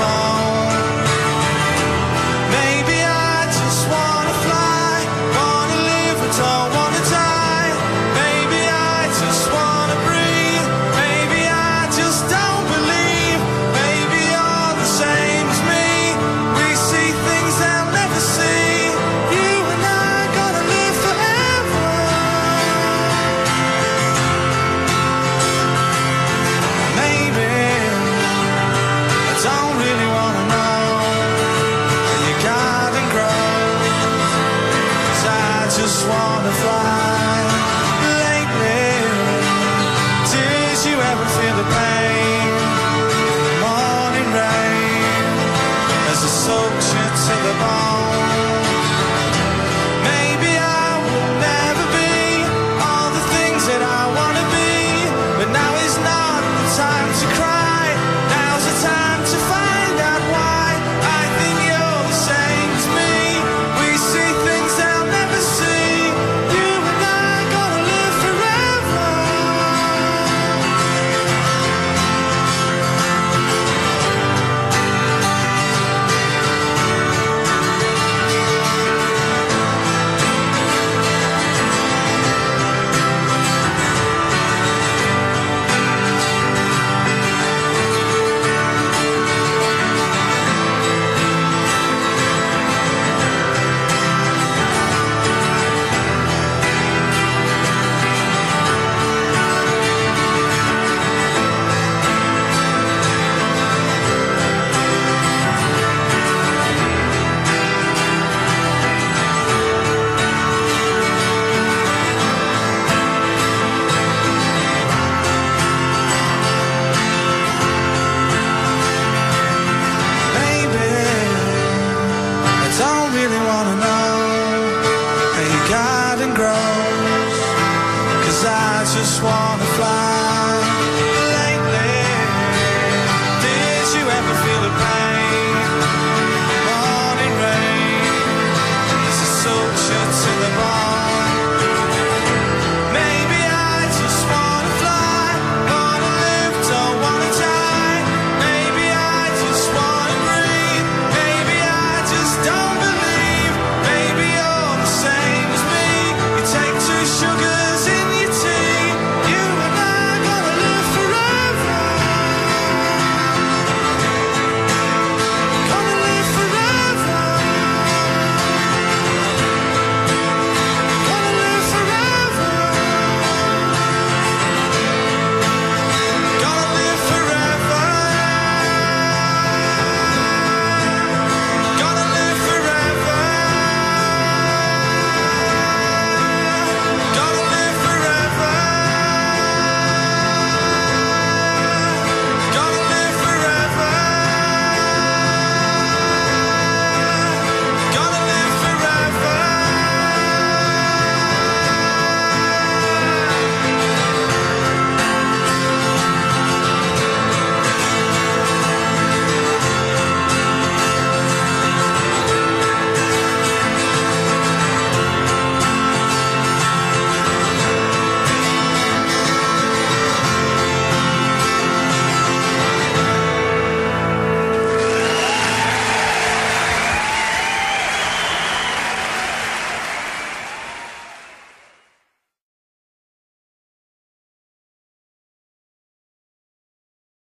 bone. Maybe I just wanna fly, wanna live but don't wanna die. Maybe I just wanna breathe, maybe I just don't believe. Maybe you're the same as me, we see things they'll never see. You and I gonna live forever. Maybe I don't really wanna know how your garden grows, 'cause I just wanna fly. Lately, did you ever feel the pain? Morning rain as it soaks you to the bone. Maybe I will never be all the things that I wanna be, but now is not the time to cry. Now's the time to find out why. I think you're the same as me, we see things they'll never see. You and I gonna live forever. Maybe I don't really wanna know how your garden grows, 'cause I just wanna fly.